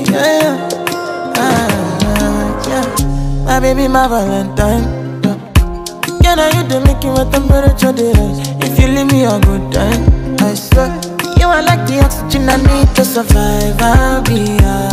Yeah, yeah. My baby, my Valentine. Yeah. Can I you to make you a temperature rise? If you leave me a good time, I swear. You are like the oxygen I need to survive. I'll be